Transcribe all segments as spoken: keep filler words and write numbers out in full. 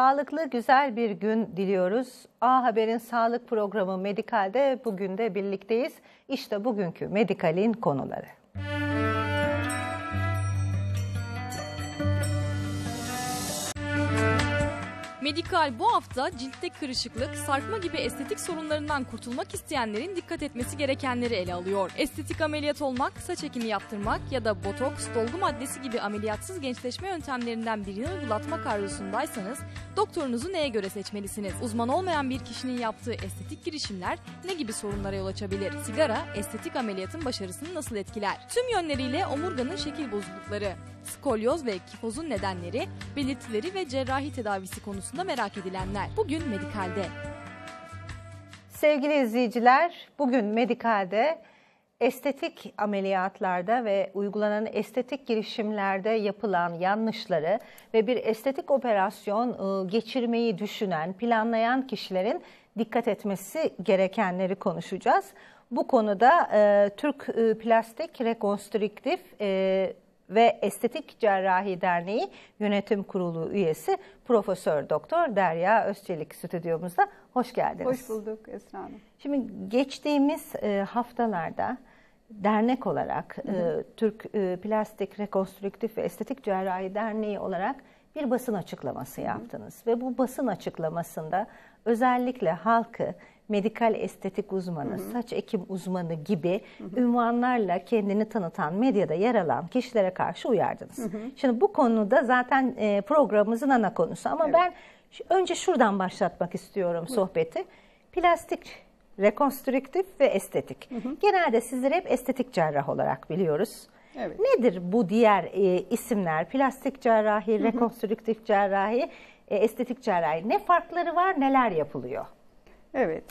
Sağlıklı, güzel bir gün diliyoruz. A Haber'in sağlık programı Medikal'de bugün de birlikteyiz. İşte bugünkü Medikal'in konuları. Medikal bu hafta ciltte kırışıklık, sarkma gibi estetik sorunlarından kurtulmak isteyenlerin dikkat etmesi gerekenleri ele alıyor. Estetik ameliyat olmak, saç ekimi yaptırmak ya da botoks, dolgu maddesi gibi ameliyatsız gençleşme yöntemlerinden birini uygulatmak arzusundaysanız doktorunuzu neye göre seçmelisiniz? Uzman olmayan bir kişinin yaptığı estetik girişimler ne gibi sorunlara yol açabilir? Sigara, estetik ameliyatın başarısını nasıl etkiler? Tüm yönleriyle omurganın şekil bozuklukları, skolyoz ve kifozun nedenleri, belirtileri ve cerrahi tedavisi konusunda merak edilenler. Bugün Medikal'de. Sevgili izleyiciler, bugün Medikal'de estetik ameliyatlarda ve uygulanan estetik girişimlerde yapılan yanlışları ve bir estetik operasyon geçirmeyi düşünen, planlayan kişilerin dikkat etmesi gerekenleri konuşacağız. Bu konuda e, Türk e, Plastik Rekonstrüktif e, ve Estetik Cerrahi Derneği Yönetim Kurulu üyesi Profesör Doktor Derya Özçelik stüdyomuzda. Hoş geldiniz. Hoş bulduk Esra Hanım. Şimdi geçtiğimiz e, haftalarda dernek olarak hı hı. E, Türk e, Plastik Rekonstrüktif ve Estetik Cerrahi Derneği olarak bir basın açıklaması yaptınız. Hı hı. Ve bu basın açıklamasında özellikle halkı medikal estetik uzmanı, hı hı. saç ekim uzmanı gibi hı hı. ünvanlarla kendini tanıtan, medyada yer alan kişilere karşı uyardınız. Hı hı. Şimdi bu konuda zaten e, programımızın ana konusu ama evet. ben önce şuradan başlatmak istiyorum hı. sohbeti. Plastik, rekonstrüktif ve estetik. Hı hı. Genelde sizleri hep estetik cerrah olarak biliyoruz. Evet. Nedir bu diğer e, isimler? Plastik cerrahi, hı hı. rekonstrüktif cerrahi, e, estetik cerrahi. Ne farkları var, neler yapılıyor? Evet.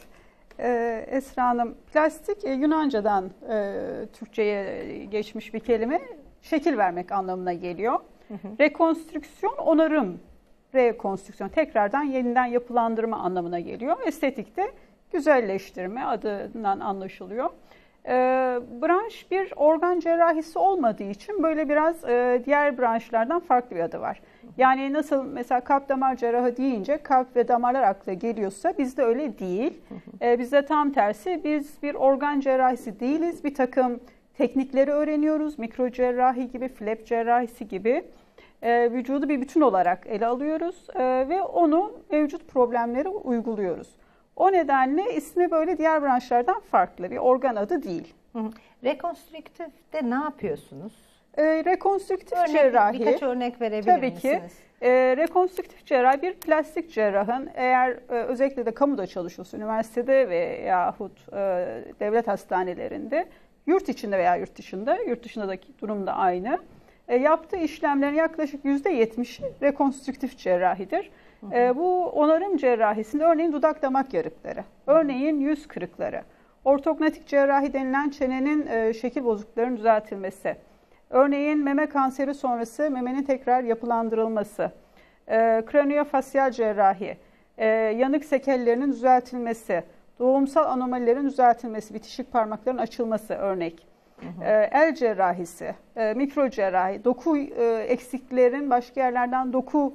Ee, Esra Hanım, plastik e, Yunanca'dan e, Türkçe'ye geçmiş bir kelime, şekil vermek anlamına geliyor. Hı hı. Rekonstrüksiyon, onarım, rekonstrüksiyon, tekrardan yeniden yapılandırma anlamına geliyor. Estetik de güzelleştirme adından anlaşılıyor. Ee, branş bir organ cerrahisi olmadığı için böyle biraz e, diğer branşlardan farklı bir adı var. Yani nasıl mesela kalp damar cerrahı deyince kalp ve damarlar akla geliyorsa bizde öyle değil. Ee, bizde tam tersi, biz bir organ cerrahisi değiliz. Bir takım teknikleri öğreniyoruz. Mikro cerrahi gibi, flap cerrahisi gibi e, vücudu bir bütün olarak ele alıyoruz e, ve onu mevcut problemlere uyguluyoruz. O nedenle ismi böyle diğer branşlardan farklı, bir organ adı değil. Rekonstrüktifte ne yapıyorsunuz? E, rekonstrüktif örnek, cerrahi. Birkaç örnek verebilir tabii misiniz? Tabii ki. E, rekonstrüktif cerrahi bir plastik cerrahın eğer e, özellikle de kamuda çalışıyorsa, üniversitede veyahut e, devlet hastanelerinde, yurt içinde veya yurt dışında, yurt dışındaki durum da aynı. E, yaptığı işlemlerin yaklaşık yüzde yetmişi rekonstrüktif cerrahidir. Hı hı. E, bu onarım cerrahisinde örneğin dudak damak yarıkları, örneğin yüz kırıkları, ortognatik cerrahi denilen çenenin e, şekil bozukluklarının düzeltilmesi, örneğin meme kanseri sonrası memenin tekrar yapılandırılması, e, kraniofasyal cerrahi, e, yanık sekellerinin düzeltilmesi, doğumsal anomalilerin düzeltilmesi, bitişik parmakların açılması örnek, hı hı. E, el cerrahisi, e, mikro cerrahi, doku e, eksiklerin başka yerlerden doku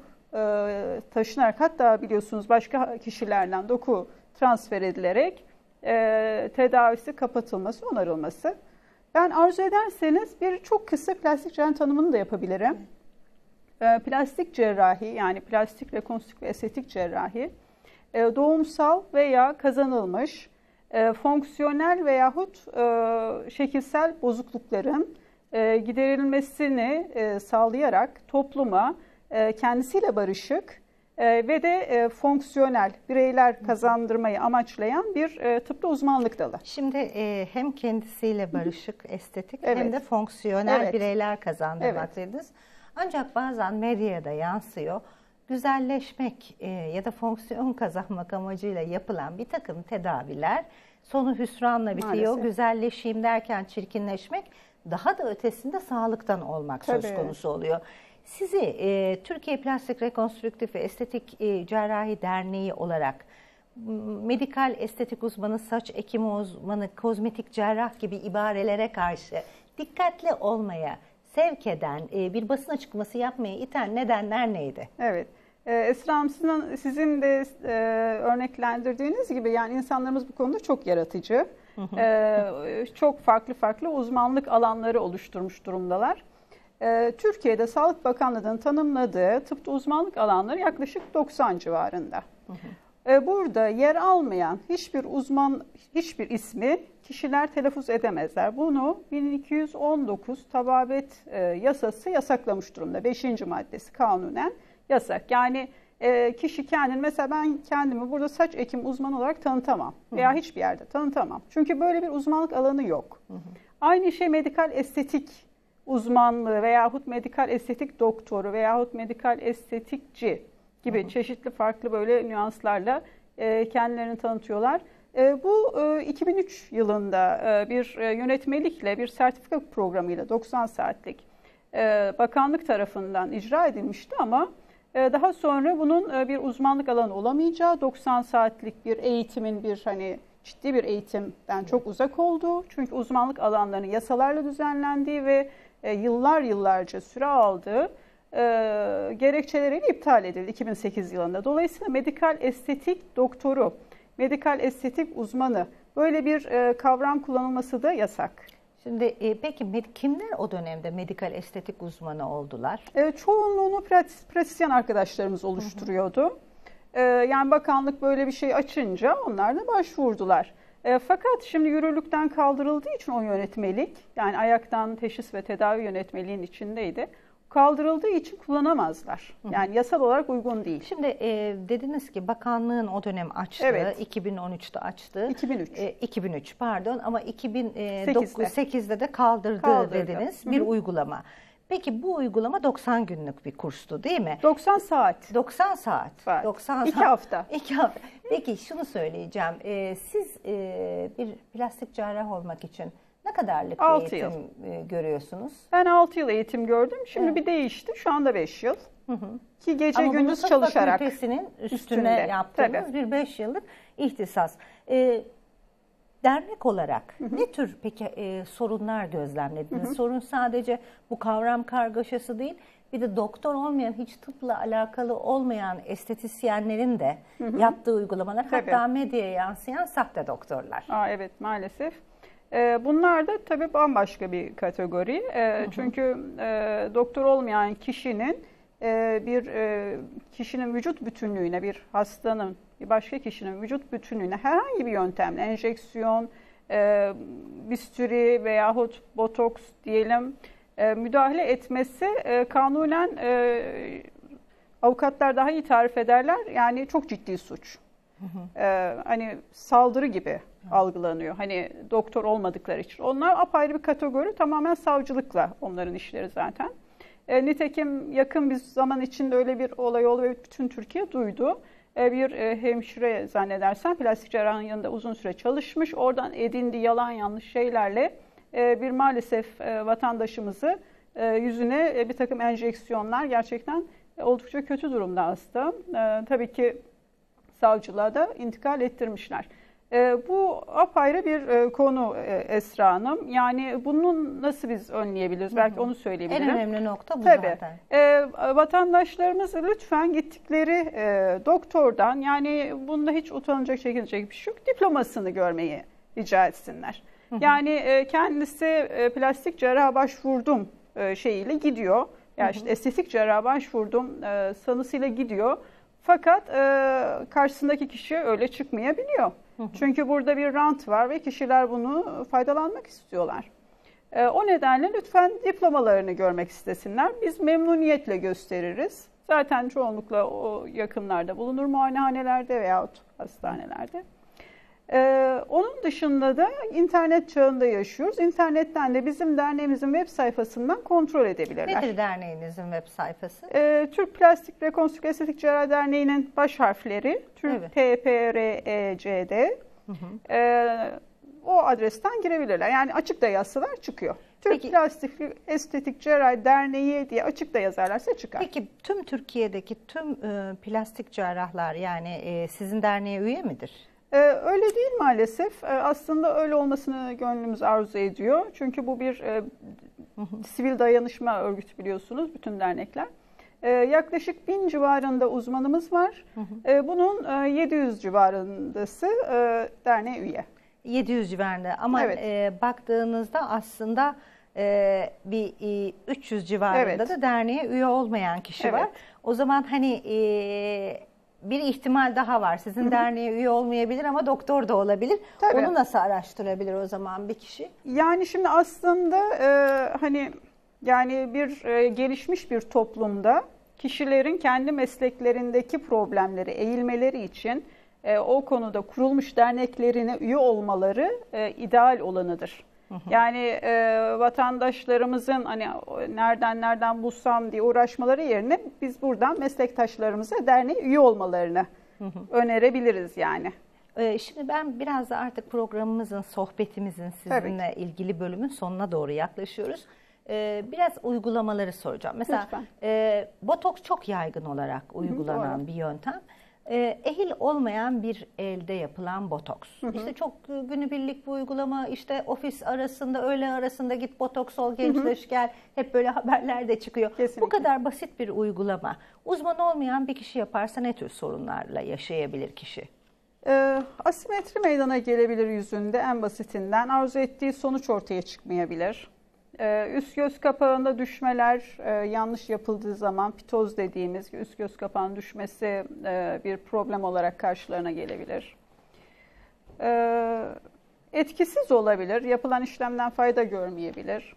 e, taşınarak, hatta biliyorsunuz başka kişilerden doku transfer edilerek e, tedavisi kapatılması, onarılması. Ben arzu ederseniz bir çok kısa plastik cerrahi tanımını da yapabilirim. E, plastik cerrahi, yani plastik rekonstrüktif ve estetik cerrahi, e, doğumsal veya kazanılmış e, fonksiyonel veyahut e, şekilsel bozuklukların e, giderilmesini e, sağlayarak topluma e, kendisiyle barışık e, ve de e, fonksiyonel bireyler kazandırmayı amaçlayan bir e, tıpta uzmanlık dalı. Şimdi e, hem kendisiyle barışık, estetik evet. hem de fonksiyonel evet. bireyler kazandırmak evet. dediniz. Ancak bazen medyada yansıyor, güzelleşmek e, ya da fonksiyon kazanmak amacıyla yapılan bir takım tedaviler sonu hüsranla bitiyor. Maalesef. Güzelleşeyim derken çirkinleşmek, daha da ötesinde sağlıktan olmak Tabii. söz konusu oluyor. Sizi e, Türkiye Plastik Rekonstrüktif ve Estetik e, Cerrahi Derneği olarak medikal estetik uzmanı, saç ekimi uzmanı, kozmetik cerrah gibi ibarelere karşı dikkatli olmaya sevk eden, e, bir basın açıklaması yapmaya iten nedenler neydi? Evet. Ee, Esra Hanım, sizin, sizin de e, örneklendirdiğiniz gibi yani insanlarımız bu konuda çok yaratıcı. Hı hı. Ee, çok farklı farklı uzmanlık alanları oluşturmuş durumdalar. Ee, Türkiye'de Sağlık Bakanlığı'nın tanımladığı tıpta uzmanlık alanları yaklaşık doksan civarında. Hı hı. Ee, burada yer almayan hiçbir uzman, hiçbir ismi kişiler telaffuz edemezler. Bunu bin iki yüz on dokuz Tababet e, yasası yasaklamış durumda. beşinci maddesi kanunen yasak. Yani e, kişi kendini, mesela ben kendimi burada saç ekim uzmanı olarak tanıtamam veya hı hı. hiçbir yerde tanıtamam. Çünkü böyle bir uzmanlık alanı yok. Hı hı. Aynı şey medikal estetik uzmanlığı veyahut medikal estetik doktoru veyahut medikal estetikçi gibi hı hı. çeşitli farklı böyle nüanslarla e, kendilerini tanıtıyorlar. E, bu e, iki bin üç yılında e, bir e, yönetmelikle, bir sertifika programıyla doksan saatlik e, bakanlık tarafından icra edilmişti ama e, daha sonra bunun e, bir uzmanlık alanı olamayacağı, doksan saatlik bir eğitimin bir hani ciddi bir eğitimden çok uzak olduğu, çünkü uzmanlık alanlarının yasalarla düzenlendiği ve e, yıllar yıllarca süre aldığı e, gerekçeleriyle iptal edildi iki bin sekiz yılında. Dolayısıyla medikal estetik doktoru, medikal estetik uzmanı böyle bir e, kavram kullanılması da yasak. Şimdi e, peki kimler o dönemde medikal estetik uzmanı oldular? E, çoğunluğunu pratis, pratisyen arkadaşlarımız oluşturuyordu. Hı hı. E, yani bakanlık böyle bir şey açınca onlar da başvurdular. E, fakat şimdi yürürlükten kaldırıldığı için o yönetmelik, yani ayaktan teşhis ve tedavi yönetmeliğin içindeydi. Kaldırıldığı için kullanamazlar. Yani yasal olarak uygun değil. Şimdi e, dediniz ki bakanlığın o dönem açtığı, evet. iki bin on üçte açtığı. iki bin üç. E, iki bin üç pardon ama iki bin sekizde de kaldırdı, kaldırdı. dediniz. Hı-hı. Bir uygulama. Peki bu uygulama doksan günlük bir kurstu değil mi? doksan saat. doksan saat. Var. doksan İki saat. hafta. İki hafta. Peki şunu söyleyeceğim. E, siz e, bir plastik cerrah olmak için ne kadarlık bir eğitim yıl. görüyorsunuz? Ben altı yıl eğitim gördüm. Şimdi evet. bir değişti. Şu anda beş yıl. Hı hı. Ki gece Ama gündüz çalışarak. Ama fakültesinin üstüne üstünde. yaptığınız Tabii. bir beş yıllık ihtisas. Ee, dernek olarak hı hı. ne tür peki e, sorunlar gözlemlediniz? Hı hı. Sorun sadece bu kavram kargaşası değil. Bir de doktor olmayan, hiç tıpla alakalı olmayan estetisyenlerin de hı hı. yaptığı uygulamalar. Tabii. Hatta medyaya yansıyan sahte doktorlar. Aa, evet maalesef. Bunlar da tabii bambaşka bir kategori. Hı hı. Çünkü doktor olmayan kişinin bir kişinin vücut bütünlüğüne, bir hastanın bir başka kişinin vücut bütünlüğüne herhangi bir yöntemle, enjeksiyon, bisturi veyahut botoks diyelim müdahale etmesi kanunen avukatlar daha iyi tarif ederler. Yani çok ciddi suç. Hı hı. Ee, hani saldırı gibi hı. algılanıyor. Hani doktor olmadıkları için. Onlar apayrı bir kategori. Tamamen savcılıkla onların işleri zaten. E, nitekim yakın bir zaman içinde öyle bir olay oldu ve bütün Türkiye duydu. E, bir e, hemşire zannedersem plastik cerrahın yanında uzun süre çalışmış. Oradan edindiği yalan yanlış şeylerle e, bir maalesef e, vatandaşımızı e, yüzüne e, bir takım enjeksiyonlar, gerçekten e, oldukça kötü durumda hasta. E, tabii ki savcılığa da intikal ettirmişler. E, bu apayrı bir e, konu e, Esra Hanım. Yani bunu nasıl biz önleyebiliriz? Hı hı. Belki onu söyleyebilirim. En önemli nokta bu Tabii. zaten. E, vatandaşlarımız lütfen gittikleri e, doktordan, yani bunda hiç utanacak, çekinecek bir şey yok, diplomasını görmeyi rica etsinler. Hı hı. Yani e, kendisi e, plastik cerraha başvurdum e, şeyiyle gidiyor. Yani işte estetik cerraha başvurdum e, sanısıyla gidiyor. Fakat e, karşısındaki kişi öyle çıkmayabiliyor. Hı hı. Çünkü burada bir rant var ve kişiler bunu faydalanmak istiyorlar. E, o nedenle lütfen diplomalarını görmek istesinler. Biz memnuniyetle gösteririz. Zaten çoğunlukla o yakınlarda bulunur, muayenehanelerde veyahut hastanelerde. Ee, onun dışında da internet çağında yaşıyoruz. İnternetten de bizim derneğimizin web sayfasından kontrol edebilirler. Nedir derneğinizin web sayfası? Ee, Türk Plastik Rekonstrüktif Estetik Cerrahi Derneği'nin baş harfleri Türk evet. P P R E C D. Hı hı. Ee, o adresten girebilirler. Yani açık da yazsalar çıkıyor. Türk Peki, Plastik Estetik Cerrahi Derneği diye açık da yazarlarsa çıkar. Peki tüm Türkiye'deki tüm e, plastik cerrahlar yani e, sizin derneğe üye midir? Ee, öyle değil maalesef. Ee, aslında öyle olmasını gönlümüz arzu ediyor. Çünkü bu bir e, sivil dayanışma örgütü biliyorsunuz, bütün dernekler. E, yaklaşık bin civarında uzmanımız var. Hı hı. E, bunun e, yedi yüz civarındası e, derneğe üye. yedi yüz civarında ama evet. e, baktığınızda aslında e, bir e, üç yüz civarında evet. da derneğe üye olmayan kişi evet. var. O zaman hani e, bir ihtimal daha var. Sizin Hı -hı. derneğe üye olmayabilir ama doktor da olabilir. Tabii. Onu nasıl araştırabilir o zaman bir kişi? Yani şimdi aslında e, hani yani bir e, gelişmiş bir toplumda kişilerin kendi mesleklerindeki problemleri, eğilmeleri için e, o konuda kurulmuş derneklerine üye olmaları e, ideal olanıdır. Hı hı. Yani e, vatandaşlarımızın hani nereden nereden bulsam diye uğraşmaları yerine biz buradan meslektaşlarımıza derneğe üye olmalarını hı hı. önerebiliriz yani. Ee, şimdi ben biraz da artık programımızın, sohbetimizin sizinle ilgili bölümün sonuna doğru yaklaşıyoruz. Ee, biraz uygulamaları soracağım. Mesela e, botoks çok yaygın olarak uygulanan hı hı, bir yöntem. E, ehil olmayan bir elde yapılan botoks. Hı hı. İşte çok günübirlik bir uygulama, işte ofis arasında, öğle arasında git botoks ol, gençleş gel. Hep böyle haberler de çıkıyor. Kesinlikle. Bu kadar basit bir uygulama. Uzman olmayan bir kişi yaparsa ne tür sorunlarla yaşayabilir kişi? E, asimetri meydana gelebilir yüzünde en basitinden. Arzu ettiği sonuç ortaya çıkmayabilir. Ee, üst göz kapağında düşmeler e, yanlış yapıldığı zaman pitoz dediğimiz üst göz kapağının düşmesi e, bir problem olarak karşılarına gelebilir. E, etkisiz olabilir, yapılan işlemden fayda görmeyebilir.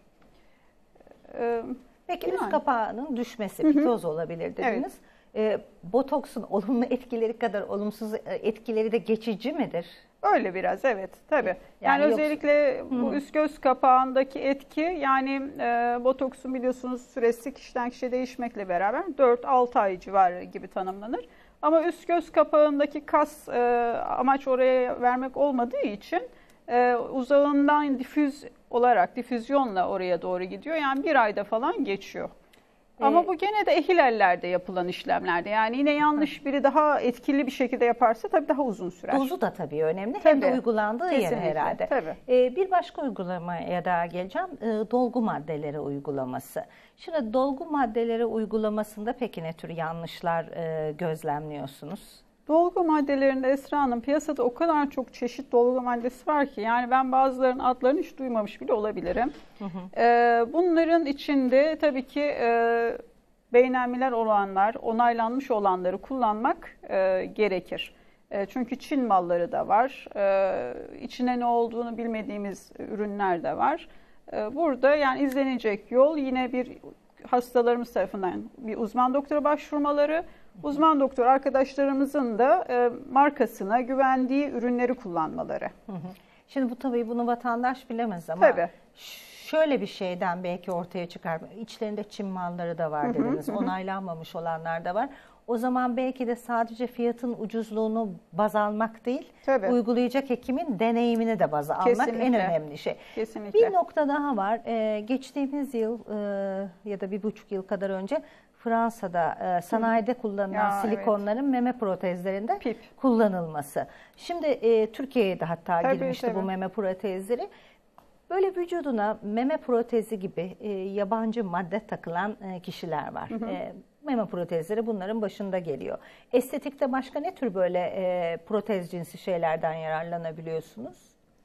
E, Peki yani. Üst kapağının düşmesi pitoz Hı -hı. olabilir dediniz. Evet. E, botoksun olumlu etkileri kadar olumsuz etkileri de geçici midir? Öyle biraz evet tabii. Yani, yani özellikle yoksa... bu üst göz kapağındaki etki yani e, botoksun biliyorsunuz süresi kişiden kişiye değişmekle beraber dört altı ay civarı gibi tanımlanır. Ama üst göz kapağındaki kas e, amaç oraya vermek olmadığı için e, uzağından difüz olarak difüzyonla oraya doğru gidiyor. Yani bir ayda falan geçiyor. Ama bu gene de ehil ellerde yapılan işlemlerde. Yani yine yanlış biri daha etkili bir şekilde yaparsa tabii daha uzun sürer. Dozu da tabii önemli. Tabii. Hem de uygulandığı yer herhalde. Tabii. Ee, bir başka uygulamaya daha geleceğim. Ee, dolgu maddeleri uygulaması. Şimdi dolgu maddeleri uygulamasında peki ne tür yanlışlar e, gözlemliyorsunuz? Dolgu maddelerinde Esra Hanım piyasada o kadar çok çeşit dolgu maddesi var ki yani ben bazılarının adlarını hiç duymamış bile olabilirim. Hı hı. Ee, bunların içinde tabii ki e, beynelmiler olanlar, onaylanmış olanları kullanmak e, gerekir. E, çünkü Çin malları da var. E, içine ne olduğunu bilmediğimiz ürünler de var. E, burada yani izlenecek yol yine bir hastalarımız tarafından bir uzman doktora başvurmaları, uzman doktor arkadaşlarımızın da e, markasına güvendiği ürünleri kullanmaları. Hı hı. Şimdi bu tabii bunu vatandaş bilemez ama tabii. Şöyle bir şeyden belki ortaya çıkar. İçlerinde Çin malları da var dediniz. Hı hı. Onaylanmamış olanlar da var. O zaman belki de sadece fiyatın ucuzluğunu baz almak değil, tabii. uygulayacak hekimin deneyimini de baz almak Kesinlikle. en önemli şey. Kesinlikle. Bir nokta daha var. Ee, geçtiğimiz yıl e, ya da bir buçuk yıl kadar önce Fransa'da e, sanayide kullanılan ya, silikonların evet. meme protezlerinde Pip. kullanılması. Şimdi e, Türkiye'ye de hatta tabii, girmişti tabii. bu meme protezleri. Böyle vücuduna meme protezi gibi e, yabancı madde takılan e, kişiler var. Hı hı. E, meme protezleri bunların başında geliyor. Estetikte başka ne tür böyle e, protez cinsi şeylerden yararlanabiliyorsunuz?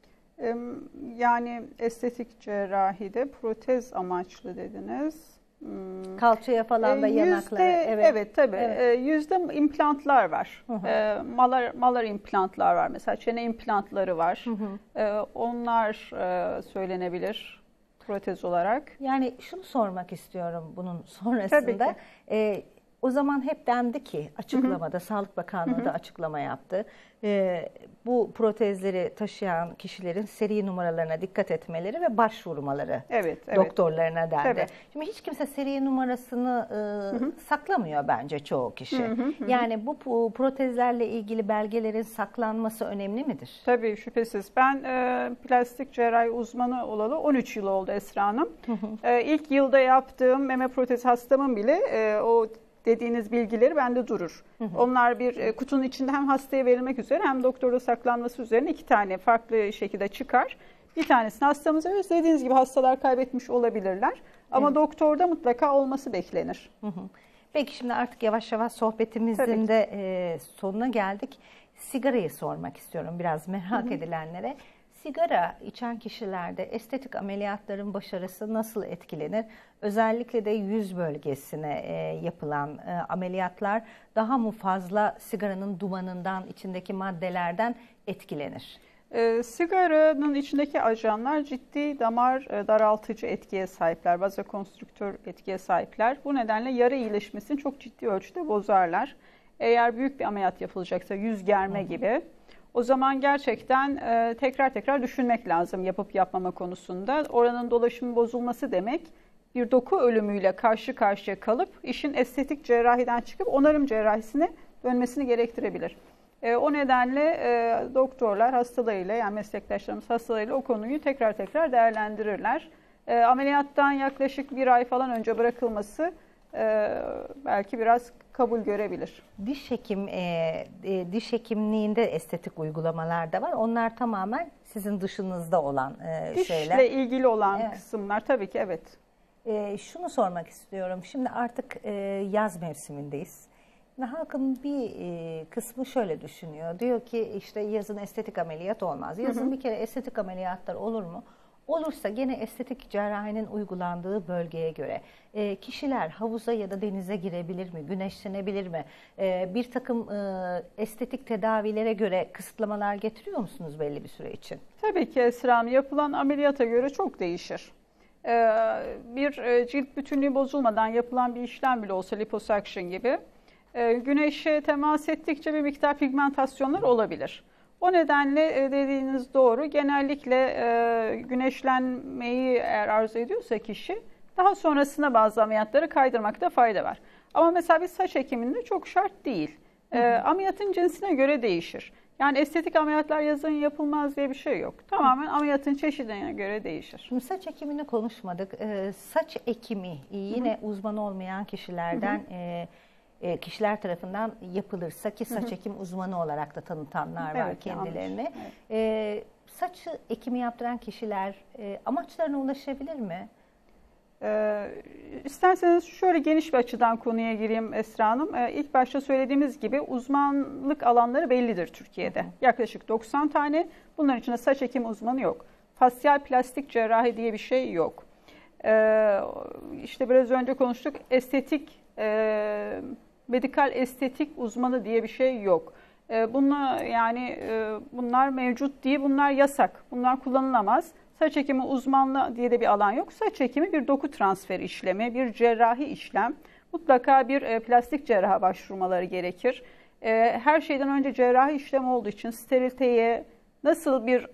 Yani estetik cerrahide protez amaçlı dediniz. Hmm. Kalçaya falan da yüzde, yanaklara. Evet, evet tabii. Evet. Yüzde implantlar var. Hı hı. E, malar, malar implantlar var. Mesela çene implantları var. Hı hı. E, onlar e, söylenebilir protez olarak. Yani şunu sormak istiyorum bunun sonrasında. E, o zaman hep dendi ki açıklamada, hı hı. Sağlık Bakanlığı hı hı. da açıklama yaptı. E, bu protezleri taşıyan kişilerin seri numaralarına dikkat etmeleri ve başvurmaları evet, evet. doktorlarına dendi. Evet. Şimdi hiç kimse seri numarasını e, hı hı. saklamıyor bence çoğu kişi. Hı hı hı. Yani bu protezlerle ilgili belgelerin saklanması önemli midir? Tabii şüphesiz. Ben e, plastik cerrahi uzmanı olalı on üç yıl oldu Esra Hanım. Hı hı. E, ilk yılda yaptığım meme protezi hastamın bile e, o dediğiniz bilgileri bende durur. Hı hı. Onlar bir e, kutunun içinde hem hastaya verilmek üzere hem doktorda saklanması üzerine iki tane farklı şekilde çıkar. Bir tanesini hastamıza veririz. Dediğiniz gibi hastalar kaybetmiş olabilirler. Ama evet. doktorda mutlaka olması beklenir. Hı hı. Peki şimdi artık yavaş yavaş sohbetimizin de e, sonuna geldik. Sigarayı sormak istiyorum biraz merak Hı-hı. edilenlere. Sigara içen kişilerde estetik ameliyatların başarısı nasıl etkilenir? Özellikle de yüz bölgesine e, yapılan e, ameliyatlar daha mı fazla sigaranın dumanından, içindeki maddelerden etkilenir? E, sigaranın içindeki ajanlar ciddi damar e, daraltıcı etkiye sahipler, vazokonstrüktör etkiye sahipler. Bu nedenle yara iyileşmesini çok ciddi ölçüde bozarlar. Eğer büyük bir ameliyat yapılacaksa, yüz germe Hı-hı. gibi, o zaman gerçekten e, tekrar tekrar düşünmek lazım yapıp yapmama konusunda. Oranın dolaşımı bozulması demek, bir doku ölümüyle karşı karşıya kalıp işin estetik cerrahiden çıkıp onarım cerrahisine dönmesini gerektirebilir. E, o nedenle e, doktorlar hastalarıyla, yani meslektaşlarımız hastalarıyla o konuyu tekrar tekrar değerlendirirler. E, ameliyattan yaklaşık bir ay falan önce bırakılması e, belki biraz kabul görebilir. Diş hekim e, e, diş hekimliğinde estetik uygulamalar da var. Onlar tamamen sizin dışınızda olan e, Dişle şeyler. Dişle ilgili olan evet. kısımlar tabii ki evet. E, şunu sormak istiyorum. Şimdi artık e, yaz mevsimindeyiz. Ve halkın bir e, kısmı şöyle düşünüyor. Diyor ki işte yazın estetik ameliyat olmaz. Yazın hı hı. bir kere estetik ameliyatlar olur mu? Olursa gene estetik cerrahinin uygulandığı bölgeye göre e, kişiler havuza ya da denize girebilir mi, güneşlenebilir mi? E, bir takım e, estetik tedavilere göre kısıtlamalar getiriyor musunuz belli bir süre için? Tabii ki Esra Hanım, yapılan ameliyata göre çok değişir. E, bir e, cilt bütünlüğü bozulmadan yapılan bir işlem bile olsa liposuction gibi e, güneşe temas ettikçe bir miktar pigmentasyonlar olabilir. O nedenle dediğiniz doğru. Genellikle e, güneşlenmeyi eğer arzu ediyorsa kişi daha sonrasında bazı ameliyatları kaydırmakta fayda var. Ama mesela bir saç ekiminde çok şart değil. E, hı hı. Ameliyatın cinsine göre değişir. Yani estetik ameliyatlar yazın yapılmaz diye bir şey yok. Tamamen ameliyatın çeşidine göre değişir. Şimdi saç ekimini konuşmadık. E, saç ekimi yine hı hı. uzman olmayan kişilerden... Hı hı. E, kişiler tarafından yapılırsa ki saç hı hı. ekim uzmanı olarak da tanıtanlar var evet, kendilerini. Evet. E, saç ekimi yaptıran kişiler e, amaçlarına ulaşabilir mi? E, isterseniz şöyle geniş bir açıdan konuya gireyim Esra Hanım. E, ilk başta söylediğimiz gibi uzmanlık alanları bellidir Türkiye'de. Hı hı. Yaklaşık doksan tane. Bunların içinde saç ekimi uzmanı yok. Fasyal plastik cerrahi diye bir şey yok. E, işte biraz önce konuştuk, estetik e, medikal estetik uzmanı diye bir şey yok. Bunlar yani bunlar mevcut değil, bunlar yasak. Bunlar kullanılamaz. Saç ekimi uzmanlığı diye de bir alan yok. Saç ekimi bir doku transfer işlemi, bir cerrahi işlem. Mutlaka bir plastik cerraha başvurmaları gerekir. Her şeyden önce cerrahi işlem olduğu için steriliteye nasıl bir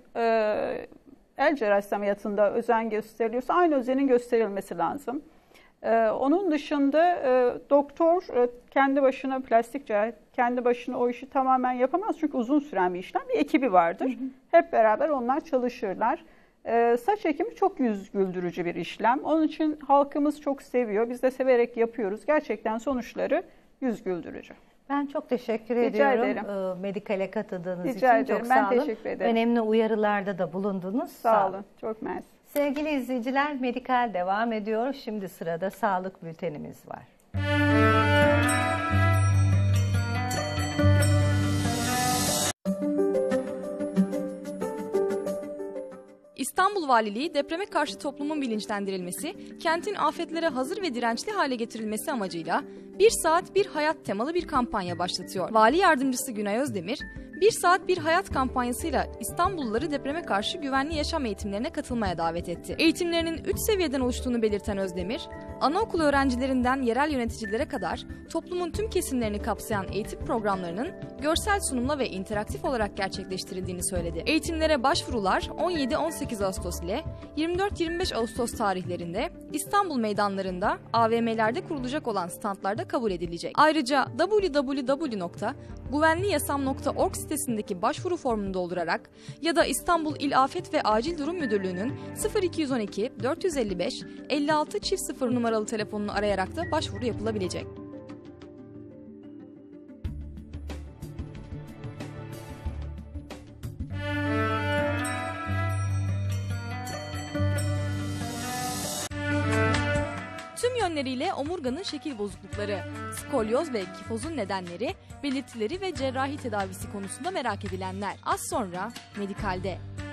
el cerrahisi ameliyatında özen gösteriliyorsa aynı özenin gösterilmesi lazım. Ee, onun dışında e, doktor e, kendi başına plastik cerrahi, kendi başına o işi tamamen yapamaz. Çünkü uzun süren bir işlem, bir ekibi vardır. Hı hı. Hep beraber onlar çalışırlar. Ee, saç ekimi çok yüz güldürücü bir işlem. Onun için halkımız çok seviyor. Biz de severek yapıyoruz. Gerçekten sonuçları yüz güldürücü. Ben çok teşekkür Rica ediyorum ederim. Medikale katıldığınız Rica için. Ederim. Çok sağ ben olun. teşekkür ederim. Önemli uyarılarda da bulundunuz. Sağ, sağ olun. olun. Çok mersi. Sevgili izleyiciler, Medikal devam ediyor. Şimdi sırada sağlık bültenimiz var. İstanbul Valiliği depreme karşı toplumun bilinçlendirilmesi, kentin afetlere hazır ve dirençli hale getirilmesi amacıyla Bir Saat Bir Hayat temalı bir kampanya başlatıyor. Vali Yardımcısı Günay Özdemir, Bir Saat Bir Hayat kampanyasıyla İstanbulluları depreme karşı güvenli yaşam eğitimlerine katılmaya davet etti. Eğitimlerinin üç seviyeden oluştuğunu belirten Özdemir, anaokulu öğrencilerinden yerel yöneticilere kadar toplumun tüm kesimlerini kapsayan eğitim programlarının görsel sunumla ve interaktif olarak gerçekleştirildiğini söyledi. Eğitimlere başvurular on yedi on sekiz Ağustos ile yirmi dört yirmi beş Ağustos tarihlerinde İstanbul meydanlarında, A V M'lerde kurulacak olan standlarda kabul edilecek. Ayrıca double-u double-u double-u nokta güvenliyasam nokta org sitesindeki başvuru formunu doldurarak ya da İstanbul İl Afet ve Acil Durum Müdürlüğü'nün sıfır iki yüz on iki dört yüz elli beş elli altı çift sıfır numaralı telefonunu arayarak da başvuru yapılabilecek. yönleriyle omurganın şekil bozuklukları, skolyoz ve kifozun nedenleri, belirtileri ve cerrahi tedavisi konusunda merak edilenler. Az sonra Medikal'de.